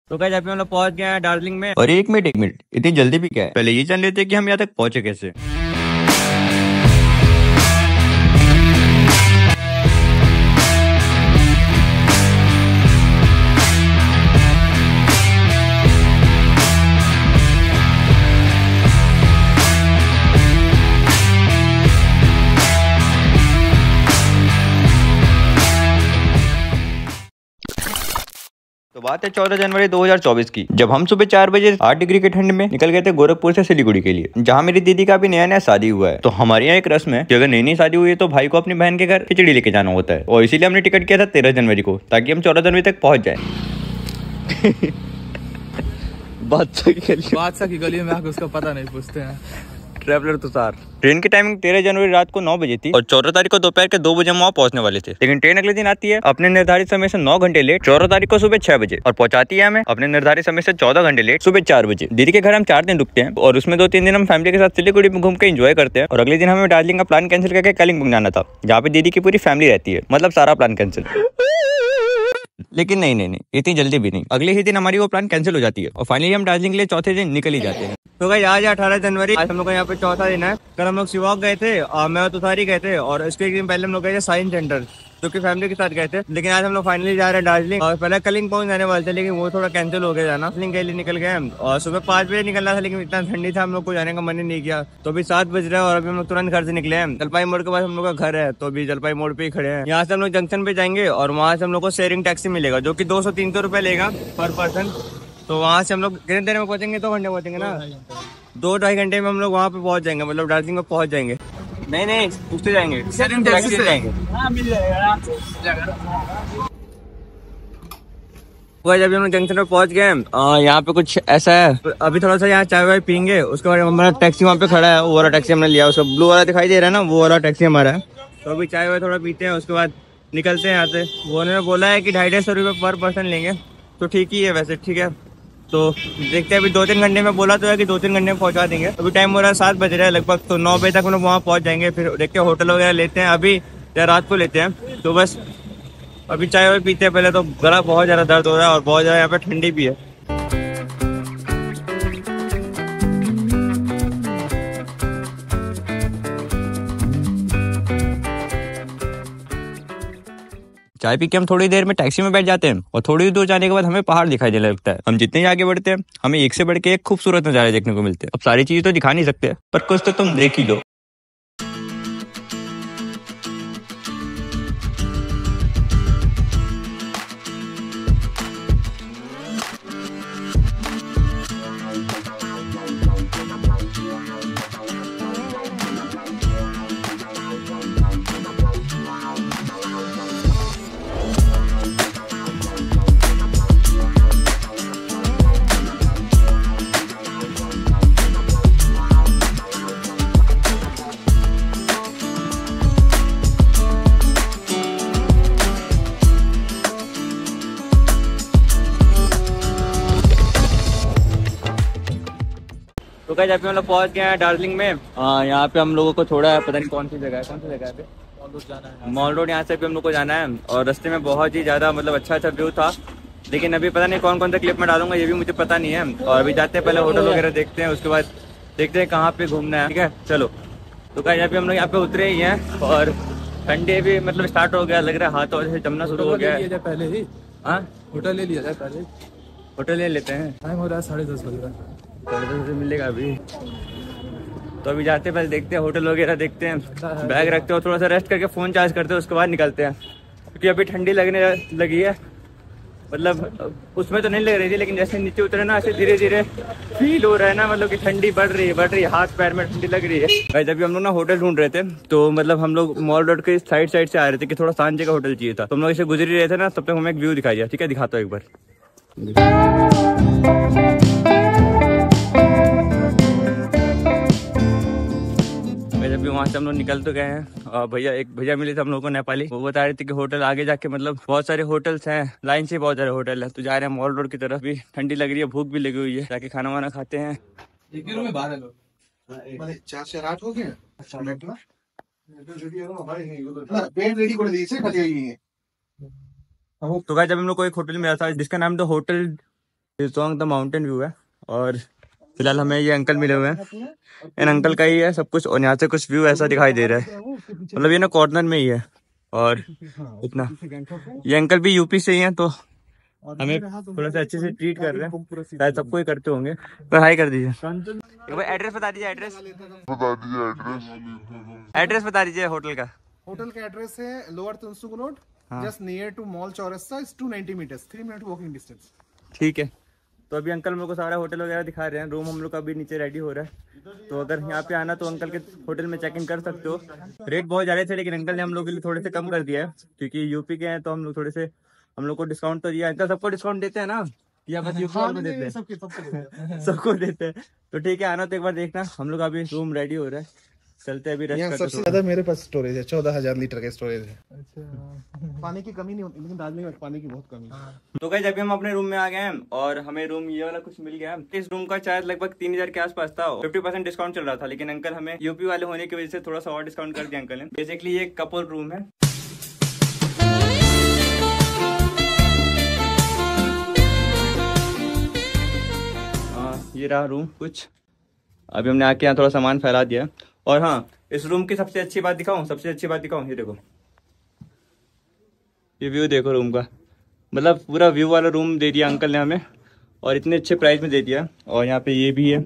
तो क्या जब हम लोग पहुंच गए हैं दार्जिलिंग में। और एक मिनट इतनी जल्दी भी क्या है, पहले ये जान लेते हैं कि हम यहाँ तक पहुंचे कैसे। तो बात है 14 जनवरी 2024 की, जब हम सुबह 4 बजे 8 डिग्री की ठंड में निकल गए थे गोरखपुर से सिलीगुड़ी के लिए, जहाँ मेरी दीदी का भी नया नया शादी हुआ है। तो हमारे यहाँ एक रस्म है कि अगर नई नई शादी हुई है तो भाई को अपनी बहन के घर खिचड़ी लेके जाना होता है, और इसीलिए हमने टिकट किया था 13 जनवरी को, ताकि हम 14 जनवरी तक पहुंच जाए। बादशाह की गली में आके उसका पता नहीं पूछते हैं। ट्रैवलर तुषार। ट्रेन की टाइमिंग 13 जनवरी रात को 9 बजे थी और 14 तारीख को दोपहर के 2 बजे हम वहाँ पहुंचने वाले थे, लेकिन ट्रेन अगले दिन आती है अपने निर्धारित समय से 9 घंटे लेट 14 तारीख को सुबह 6 बजे, और पहुंचाती है हमें अपने निर्धारित समय से 14 घंटे लेट सुबह 4 बजे। दीदी के घर हम 4 दिन रुकते हैं और उसमें 2-3 दिन हम फैमिली के साथ सिलीगुड़ी में घूम के एंजॉय करते हैं, और अगले दिन हमें दार्जिलिंग का प्लान कैंसिल करके कलिंग जाना था, जहाँ पे दीदी की पूरी फैमिली रहती है, मतलब सारा प्लान कैंसिल। लेकिन नहीं, इतनी जल्दी भी नहीं, अगले ही दिन हमारी वो प्लान कैंसिल हो जाती है और फाइनली हम दार्जिलिंग के लिए चौथे दिन निकल ही जाते हैं। तो भाई आज 18 जनवरी, आज हम लोग यहाँ पे चौथा दिन है। कल हम लोग शिवॉक गए थे और मैं और तुषारी गए थे, और इसके एक दिन पहले हम लोग गए थे साइंस सेंटर, जो कि फैमिली के साथ गए थे। लेकिन आज हम लोग फाइनली जा रहे हैं दार्जिलिंग, और पहले कलिंग पहुंच जाने वाले थे, लेकिन वो थोड़ा कैंसिल हो गया जाना। दार्जिलिंग के लिए निकल गए हम, और सुबह 5 बजे निकलना था, लेकिन इतना ठंडी था हम लोग को जाने का मन ही नहीं किया। तो अभी 7 बज रहे हैं और अभी हम लोग तुरंत घर से निकले हैं। जलपाई मोड़ के पास हम लोग का घर है, तो अभी जलपाई मोड़ पे ही खड़े हैं। यहाँ से हम लोग जंक्शन पे जाएंगे और वहाँ से हम लोग को शेयरिंग टैक्सी मिलेगा, जो कि 200-300 रुपये लेगा पर पर्सन। तो वहाँ से हम लोग कितने देर में पहुँचेंगे? 2 घंटे पहुँचेंगे ना, 2-2.5 घंटे में हम लोग वहाँ पे पहुँच जाएंगे, मतलब दार्जिलिंग में पहुँच जाएंगे। नहीं पूछते जाएंगे, शेयरिंग टैक्सी से जाएंगे। हाँ, मिल जाएगा। जब हम जंक्शन पे पहुंच गए, यहाँ पे कुछ ऐसा है, अभी थोड़ा सा यहाँ चाय वाय पीएंगे, उसके बाद हमारा टैक्सी वहाँ पे खड़ा है, वो वाला टैक्सी हमने लिया, उसका ब्लू वाला दिखाई दे रहा है ना, वो वाला टैक्सी हमारा है। तो अभी चाय वाय थोड़ा पीते हैं, उसके बाद निकलते हैं यहाँ से। वो उन्होंने बोला है कि 250-250 रुपये पर पर्सन लेंगे, तो ठीक ही है वैसे, ठीक है। तो देखते हैं, अभी 2-3 घंटे में बोला तो है कि 2-3 घंटे में पहुँचा देंगे। अभी टाइम हो रहा है 7 बज रहा है लगभग, तो 9 बजे तक हम लोग वहाँ पहुँच जाएंगे। फिर देखते हैं होटल वगैरह लेते हैं अभी या रात को लेते हैं। तो बस अभी चाय वाय पीते हैं पहले, तो गला बहुत ज़्यादा दर्द हो रहा है और बहुत ज़्यादा यहाँ पे ठंडी भी है। चाय पी के हम थोड़ी देर में टैक्सी में बैठ जाते हैं, और थोड़ी दूर जाने के बाद हमें पहाड़ दिखाई देने लगता है। हम जितने आगे बढ़ते हैं हमें एक से बढ़ के एक खूबसूरत नज़ारे देखने को मिलते हैं। अब सारी चीज़ें तो दिखा नहीं सकते, पर कुछ तो तुम देख ही लो। तो क्या जब हम लोग पहुंच गए हैं दार्जिलिंग में, यहाँ पे हम लोगों को छोड़ा है, पता नहीं कौन सी जगह है पे मॉल रोड, यहाँ से भी हम लोग को जाना है। और रास्ते में बहुत ही ज़्यादा मतलब अच्छा व्यू था, लेकिन अभी पता नहीं कौन कौन सा क्लिप में डालूंगा ये भी मुझे पता नहीं है। और अभी जाते हैं, पहले होटल वगैरह देखते हैं, उसके बाद देखते हैं कहाँ पे घूमना है, ठीक है चलो। तो क्या यहाँ पे हम लोग यहाँ पे उतरे ही हैं, और ठंडे भी मतलब स्टार्ट हो गया, लग रहा है हाथों से जमना शुरू हो गया है। पहले ही हाँ होटल ले लिया जाए, पहले होटल ले लेते हैं। टाइम हो रहा है 10:30 बज रहा है, 10:30 से मिलेगा अभी। तो अभी जाते हैं, पहले देखते हैं होटल वगैरह देखते हैं, बैग रखते हैं, थोड़ा सा रेस्ट करके फ़ोन चार्ज करते हैं, उसके बाद निकलते हैं। क्योंकि अभी ठंडी लगने लगी है, मतलब उसमें तो नहीं लग रही थी, लेकिन जैसे नीचे उतरे ना ऐसे धीरे धीरे फील हो रहा है ना, मतलब कि ठंडी बढ़ रही है, हाथ पैर में ठंडी लग रही है। जब भी हम लोग ना होटल ढूंढ रहे थे, तो मतलब हम लोग मॉल रोड के साइड से आ रहे थे कि थोड़ा शांत जगह होटल चाहिए था। तो हम लोग ऐसे गुजर ही रहे थे ना, तब तक हमें एक व्यू दिखाई दिया, ठीक है दिखाता हूँ एक बार। जब भी वहाँ से हम लोग निकल तो गए हैं, और एक भैया मिले थे हम लोग को नेपाली, वो बता रहे थे कि होटल आगे जाके मतलब बहुत सारे होटल्स हैं, लाइन से बहुत सारे होटल है। तो जा रहे हैं मॉल रोड की तरफ, भी ठंडी लग रही है, भूख भी लगी हुई है, जाके खाना वाना खाते हैं। 4 से 8 हो गए। तो गाइस जब हम लोग को एक होटल मिला था जिसका नाम था होटल ये सॉन्ग द माउंटेन व्यू है और फिलहाल हमें ये अंकल मिले हुए हैं। इन अंकल का ही है सब कुछ और यहाँ से कुछ व्यू ऐसा दिखाई दे रहा है, मतलब ये ना कॉर्नर में ही है। और इतना ये अंकल भी यूपी से ही हैं, तो हमें थोड़ा सा अच्छे से ट्रीट कर रहे हैं, शायद सबको ही करते होंगे। तो हाई कर दीजिए भाई, एड्रेस बता दीजिए, एड्रेस बता दीजिए होटल का। होटल का एड्रेस है lower Tunsuk road, just near to mall Chowrasta, 290 metres, 3 minute walking distance. ठीक है, तो अभी अंकल मेरे को सारा होटल वगैरह दिखा रहे हैं। रूम हम लोग का अभी नीचे रेडी हो रहा है, तो अगर यहाँ पे आना तो अंकल के होटल में चेक इन कर सकते हो। रेट बहुत ज़्यादा थे लेकिन अंकल ने हम लोग के लिए थोड़े से कम कर दिया है, क्योंकि यूपी के हैं तो हम लोग थोड़े से, हम लोग को डिस्काउंट तो दिया। अंकल सबको डिस्काउंट देते हैं ना, या बस यूपी वालों को देते हैं? सबको देते हैं। तो ठीक है, आना तो एक बार देखना। हम लोग अभी रूम रेडी हो रहा है, चलते अभी रेस्ट करते। सबसे ज्यादा मेरे पास स्टोरेज है, 14,000 लीटर का स्टोरेज है। अच्छा, पानी की कमी नहीं होती, लेकिन दार्जिलिंग में पानी की बहुत कमी है। तो गाइस अभी हम अपने रूम में आ गए हैं और हमें रूम ये वाला कुछ मिल गया। इस रूम का चार्ज लगभग 3000 के आसपास था, 50% डिस्काउंट चल रहा था, लेकिन अंकल हमें यूपी वाले होने की वजह से थोड़ा सा और डिस्काउंट कर दिया अंकल ने। बेसिकली ये कपल रूम है। ये रहा रूम कुछ। अभी हमने आके यहाँ थोड़ा सामान फैला दिया। और हाँ, इस रूम की सबसे अच्छी बात दिखाऊं, सबसे अच्छी बात दिखाऊं, ये देखो, ये व्यू देखो रूम का, मतलब पूरा व्यू वाला रूम दे दिया अंकल ने हमें और इतने अच्छे प्राइस में दे दिया। और यहाँ पे ये भी है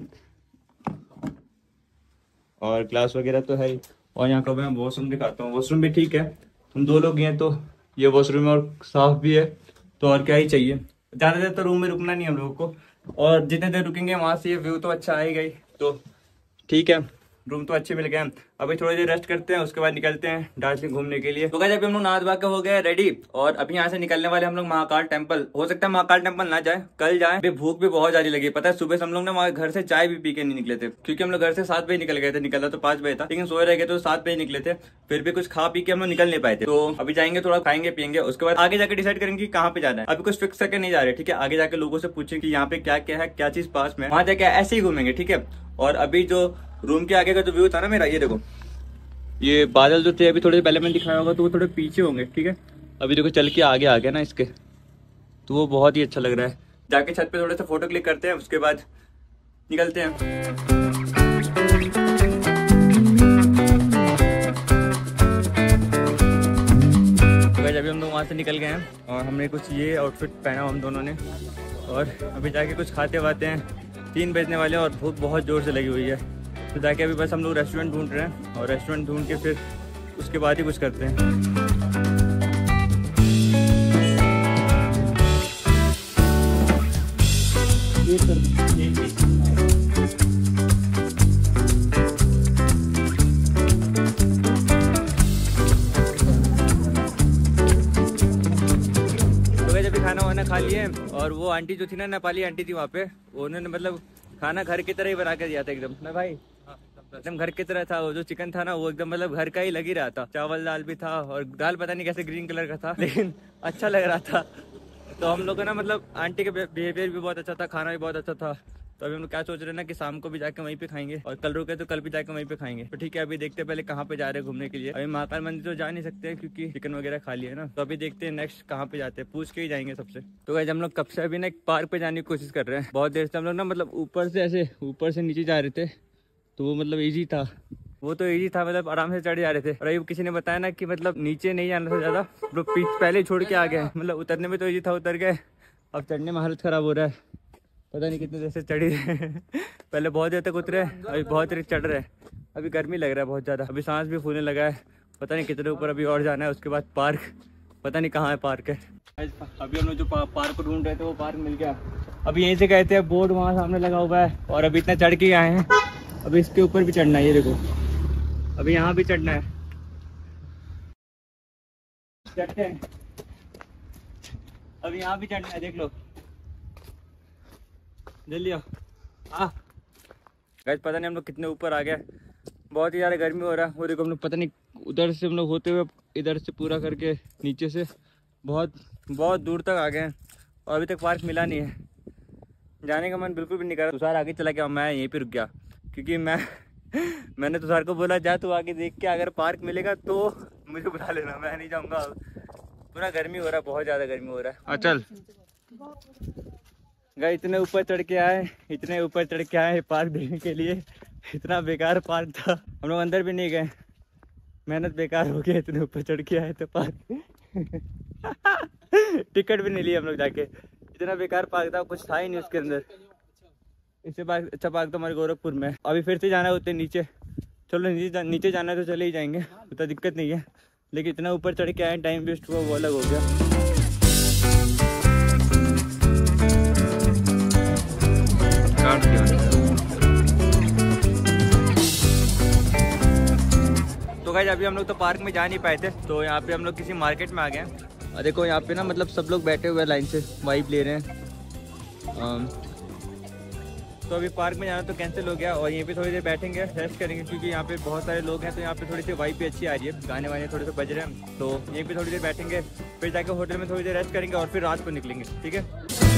और ग्लास वगैरह तो है ही। और यहाँ का मैं वॉशरूम दिखाता हूँ, वॉशरूम भी ठीक है, हम 2 लोग हैं तो ये वॉशरूम है और साफ भी है, तो और क्या ही चाहिए। ज़्यादा देर तो रूम में रुकना नहीं हम लोगों को, और जितने देर रुकेंगे वहाँ से ये व्यू तो अच्छा आएगा ही, तो ठीक है। रूम तो अच्छे मिल गए। अभी थोड़ी देर रेस्ट करते हैं, उसके बाद निकलते हैं दार्जिलिंग घूमने के लिए। तो गाइस अभी हम लोग नहा धोवा के हो गए रेडी और अभी यहाँ से निकलने वाले हम लोग महाकाल टेम्पल। हो सकता है महाकाल टेम्पल ना जाए, कल जाए। अभी भूख भी बहुत ज्यादा लगी, पता है सुबह से हम लोग ना घर से चाय भी पी के नहीं निकले थे, क्योंकि हम लोग घर से 7 बजे निकल गए थे। निकला तो 5 बजे था, लेकिन सोए रह गए तो 7 बजे निकले थे। फिर भी कुछ खा पी के हम लोग निकल नहीं पाए थे। तो अभी जाएंगे, थोड़ा खाएंगे पियेंगे, उसके बाद आगे जाकर डिसाइड करेंगे कहाँ पे जाना है। अभी कुछ फिक्स करके नहीं जा रहे, ठीक है। आगे जाके लोगों से पूछें कि यहाँ पे क्या क्या है, क्या चीज पास में, वहां जाके ऐसे ही घूमेंगे, ठीक है। और अभी जो रूम के आगे का जो व्यू था ना मेरा, ये देखो, ये बादल जो थे अभी थोड़े पहले मैंने दिखाया होगा तो वो थोड़े पीछे होंगे, ठीक है। अभी देखो चल के आगे आ गया ना इसके, तो वो बहुत ही अच्छा लग रहा है। जाके छत पे थोड़े से फोटो क्लिक करते हैं, उसके बाद निकलते हैं। तो अभी हम लोग वहाँ से निकल गए हैं और हमने कुछ ये आउटफिट पहना हम दोनों ने, और अभी जाके कुछ खाते वाते हैं। 3 बजने वाले और भूख बहुत जोर से लगी हुई है, तो जाके अभी बस हम लोग रेस्टोरेंट ढूंढ रहे हैं और रेस्टोरेंट ढूंढ के फिर उसके बाद ही कुछ करते हैं। तो जब भी खाना वाना खा लिए और वो आंटी जो थी ना, नेपाली आंटी थी वहाँ पे, उन्होंने मतलब खाना घर की तरह ही बना के दिया था एकदम ना भाई, एकदम घर की तरह था। वो जो चिकन था ना वो एकदम मतलब घर का ही लग ही रहा था। चावल दाल भी था और दाल पता नहीं कैसे ग्रीन कलर का था, लेकिन अच्छा लग रहा था। तो हम लोग ना मतलब आंटी का बिहेवियर भी बहुत अच्छा था, खाना भी बहुत अच्छा था। तो अभी हम लोग क्या सोच रहे हैं ना कि शाम को भी जाके वहीं पे खाएंगे और कल रुके तो कल भी जाके वहीं पे खाएंगे। तो ठीक है, अभी देखते हैं पहले कहाँ पे जा रहे हैं घूमने के लिए। अभी महाकाल मंदिर तो जा नहीं सकते क्योंकि चिकन वगैरह खा लिया है ना, तो अभी देखते हैं नेक्स्ट कहाँ पे जाते हैं, पूछ के ही जाएंगे सबसे। तो गाइस हम लोग कब से अभी ना एक पार्क पे जाने की कोशिश कर रहे हैं। बहुत देर से हम लोग ना मतलब ऊपर से ऐसे ऊपर से नीचे जा रहे थे, तो वो मतलब ईजी था, वो तो ईजी था, मतलब आराम से चढ़ जा रहे थे। और अभी किसी ने बताया ना कि मतलब नीचे नहीं जाना था ज़्यादा, लोग पहले ही छोड़ के आ गए। मतलब उतरने में तो ईजी था, उतर गए, अब चढ़ने में हालत ख़राब हो रहा है। पता नहीं कितने देर से चढ़ी पहले बहुत देर तक उतरे, अभी बहुत देर चढ़ रहे हैं। अभी गर्मी लग रहा है बहुत ज़्यादा, अभी सांस भी फूलने लगा है। पता नहीं कितने ऊपर अभी और जाना है, उसके बाद पार्क, पता नहीं कहाँ है पार्क है। अभी हम लोग जो पार्क को ढूंढ रहे थे वो पार्क मिल गया। अभी यहीं से गए थे, बोर्ड वहाँ सामने लगा हुआ है और अभी इतना चढ़ के आए हैं। अभी इसके ऊपर भी चढ़ना है, ये देखो, अभी यहाँ भी चढ़ना है। चढ़ते हैं, अभी यहाँ भी चढ़ना है, देख लो, जल्दी आओ। गाइस पता नहीं हम लोग कितने ऊपर आ गए, बहुत ही ज़्यादा गर्मी हो रहा है। वो देखो हम लोग पता नहीं उधर से हम लोग होते हुए इधर से पूरा करके नीचे से बहुत बहुत दूर तक आ गए हैं और अभी तक पार्क मिला नहीं है। जाने का मन बिल्कुल भी नहीं कर रहा। तुषार आगे चला गया, मैं यहीं पे रुक गया, क्योंकि मैंने तुषार को बोला जा तू आगे देख के, अगर पार्क मिलेगा तो मुझे बुला लेना, मैं नहीं जाऊँगा। पूरा गर्मी हो रहा है, बहुत ज़्यादा गर्मी हो रहा है। चल गाइस इतने ऊपर चढ़ के आए, इतने ऊपर चढ़ के आए पार्क देखने के लिए। इतना बेकार पार्क था, हम लोग अंदर भी नहीं गए, मेहनत बेकार हो गया। इतने ऊपर चढ़ के आए तो पार्क टिकट भी नहीं ली हम लोग जाके, इतना बेकार पार्क था, कुछ था ही नहीं उसके अंदर। इससे पार्क अच्छा पार्क तो हमारे गोरखपुर में। अभी फिर से जाना है उतने नीचे, चलो नीचे जाना है तो चले ही जाएंगे, उतना दिक्कत नहीं है। लेकिन इतना ऊपर चढ़ के आए, टाइम वेस्ट हुआ, वो अलग हो गया। तो गाइस अभी हम लोग तो पार्क में जा नहीं पाए थे, तो यहाँ पे हम लोग किसी मार्केट में आ गए हैं। और देखो यहाँ पे ना मतलब सब लोग बैठे हुए लाइन से वाइब ले रहे हैं। तो अभी पार्क में जाना तो कैंसिल हो गया और यहीं पे थोड़ी देर बैठेंगे, रेस्ट करेंगे, क्योंकि यहाँ पे बहुत सारे लोग हैं। तो यहाँ पे थोड़ी सी वाइब भी अच्छी आ रही है, गाने वाने थोड़े से बज रहे हैं। तो यहीं पे थोड़ी देर बैठेंगे, फिर जाके होटल में थोड़ी देर रेस्ट करेंगे और फिर रात को निकलेंगे, ठीक है।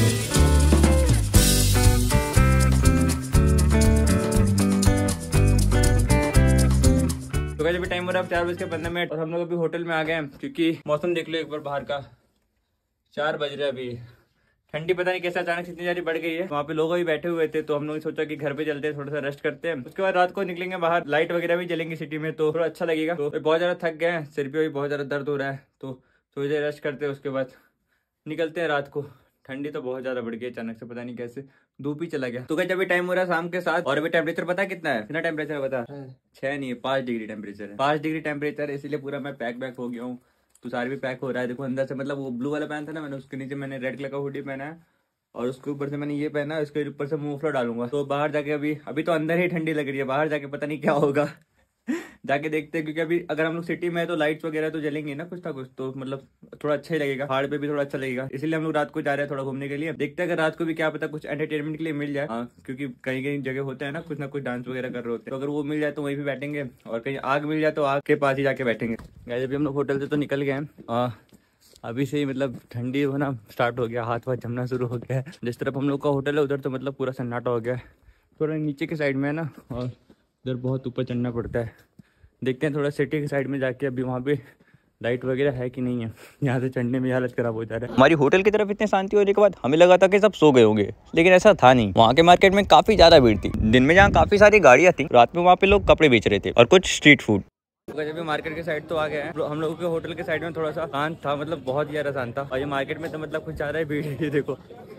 तो गाइस अभी टाइम हो रहा है 4:15 और हम लोग अभी होटल में आ गए हैं, क्योंकि मौसम देख लो एक बार बाहर का, 4 बज रहे हैं अभी। ठंडी पता नहीं कैसे अचानक इतनी ज्यादा बढ़ गई है। वहाँ पे लोग भी बैठे हुए थे, तो हम लोग ने सोचा कि घर पे चलते हैं, थोड़ा सा रेस्ट करते हैं, उसके बाद रात को निकलेंगे बाहर। लाइट वगैरह भी जलेंगी सिटी में, तो थोड़ा अच्छा लगेगा। तो बहुत ज्यादा थक गए हैं, सिर पे भी बहुत ज्यादा दर्द हो रहा है, तो थोड़ी देर रेस्ट करते हैं, उसके बाद निकलते हैं रात को। ठंडी तो बहुत ज्यादा बढ़ गई अचानक से, पता नहीं कैसे धूप ही चला गया। तो गाइस अभी टाइम हो रहा है शाम के 7 और अभी टेम्परेचर पता है कितना है? कितना टेम्परेचर बता? 6 नहीं है, 5 डिग्री टेम्परेचर है। 5 डिग्री टेम्परेचर है, इसीलिए पूरा मैं पैक हो गया हूँ। तुषार भी पैक हो रहा है, देखो अंदर से। मतलब वो ब्लू वाला पहना था ना मैंने, उसके नीचे मैंने रेड कलर का हुडी पहना है और उसके ऊपर से मैंने ये पहना है, उसके ऊपर से मफलर डालूंगा। तो बाहर जाके अभी तो अंदर ही ठंडी लग रही है, बाहर जाके पता नहीं क्या होगा जाके देखते हैं, क्योंकि अभी अगर हम लोग सिटी में है तो लाइट्स वगैरह तो जलेंगे ना कुछ ना कुछ, तो मतलब थोड़ा अच्छा ही लगेगा, पहाड़ पे भी थोड़ा अच्छा लगेगा। इसीलिए हम लोग रात को जा रहे हैं थोड़ा घूमने के लिए। देखते हैं अगर रात को भी क्या पता कुछ एंटरटेनमेंट के लिए मिल जाए। क्योंकि कहीं कहीं जगह होते हैं ना कुछ डांस वगैरह कर रहे होते हैं, तो अगर वो मिल जाए तो वहीं पे बैठेंगे, और कहीं आग मिल जाए तो आग के पास ही जाके बैठेंगे। गाइस अभी हम लोग होटल से तो निकल गए हैं, अभी से ही मतलब ठंडी होना स्टार्ट हो गया, हाथ वाथ जमना शुरू हो गया है। जिस तरफ हम लोग का होटल है उधर तो मतलब पूरा सन्नाटा हो गया है। थोड़ा नीचे के साइड में है ना, और उधर बहुत ऊपर चढ़ना पड़ता है। देखते हैं थोड़ा सिटी के साइड में जाके अभी वहाँ पे लाइट वगैरह है कि नहीं है। यहाँ से चढ़ने में हालत खराब हो जा रहा है। हमारी होटल की तरफ इतनी शांति होने के बाद हमें लगा था कि सब सो गए होंगे, लेकिन ऐसा था नहीं। वहाँ के मार्केट में काफी ज्यादा भीड़ थी। दिन में जहाँ काफी सारी गाड़ियाँ थी, रात में वहाँ पे लोग कपड़े बेच रहे थे और कुछ स्ट्रीट फूड। जब मार्केट के साइड तो आ गए हैं, हम लोगों के होटल के साइड में थोड़ा सा शांत था, मतलब बहुत ज्यादा शांत था। और ये मार्केट में तो मतलब कुछ ज्यादा ही भीड़ है, देखो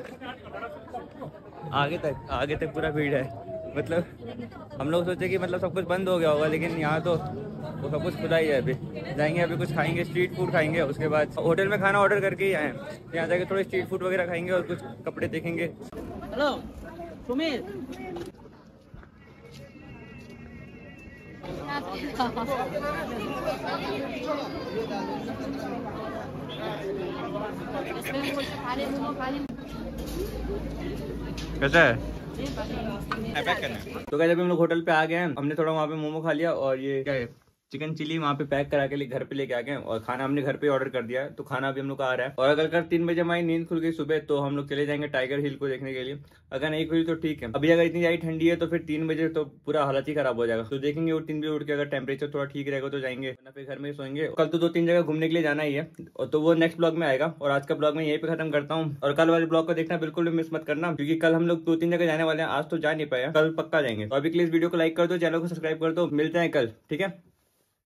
आगे तक पूरा भीड़ है। मतलब हम लोग सोचे कि मतलब सब कुछ बंद हो गया होगा, लेकिन यहाँ तो वो सब कुछ खुला ही है। अभी जाएंगे, अभी कुछ खाएंगे, स्ट्रीट फूड खाएंगे, उसके बाद होटल में खाना ऑर्डर करके ही आए। यहाँ जाके थोड़े स्ट्रीट फूड वगैरह खाएंगे और कुछ कपड़े देखेंगे। हेलो सुमित, कैसा है? तो गाइस अभी हम लोग होटल पे आ गए हैं, हमने थोड़ा वहाँ पे मोमो खा लिया और ये क्या है चिकन चिली वहाँ पे पैक करा के घर पे लेके आ गए, और खाना हमने घर पे ऑर्डर कर दिया है। तो खाना अभी हम लोग का आ रहा है। और अगर कल 3 बजे हमारी नींद खुल गई सुबह, तो हम लोग चले जाएंगे टाइगर हिल को देखने के लिए। अगर नहीं खुली तो ठीक है। अभी अगर इतनी ज्यादा ठंडी है तो फिर 3 बजे तो पूरा हालत ही खराब हो जाएगा। तो देखेंगे वो 3 बजे उठ के अगर टेम्परेचर थोड़ा ठीक रहेगा तो जाएंगे, वरना फिर घर में सोएंगे। कल तो 2-3 जगह घूमने के लिए जाना ही है, और तो वो नेक्स्ट ब्लॉग में आएगा। और आज का ब्लॉग मैं यहीं पे खत्म करता हूँ, और कल वाले ब्लॉग को देखना बिल्कुल भी मिस मत करना, क्योंकि कल हम लोग 2-3 जगह जाने वाले हैं। आज तो जा नहीं पाए, कल पक्का जाएंगे। तो अभी के लिए इस वीडियो को लाइक कर दो, चैनल को सब्सक्राइब कर दो। मिलते हैं कल, ठीक है।